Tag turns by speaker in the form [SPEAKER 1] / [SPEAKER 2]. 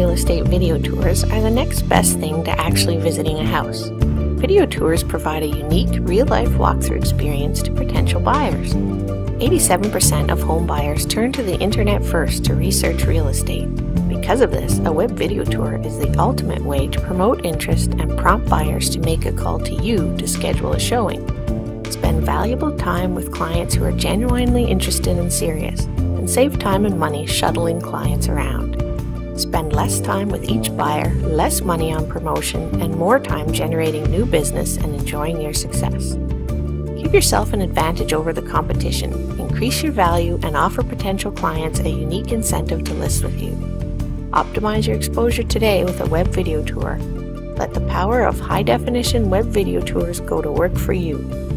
[SPEAKER 1] real estate video tours are the next best thing to actually visiting a house. Video tours provide a unique, real-life walkthrough experience to potential buyers. 87% of home buyers turn to the internet first to research real estate. Because of this, a web video tour is the ultimate way to promote interest and prompt buyers to make a call to you to schedule a showing. Spend valuable time with clients who are genuinely interested and serious, and save time and money shuttling clients around. Spend less time with each buyer, less money on promotion, and more time generating new business and enjoying your success. Give yourself an advantage over the competition, increase your value, and offer potential clients a unique incentive to list with you. Optimize your exposure today with a web video tour. Let the power of high-definition web video tours go to work for you.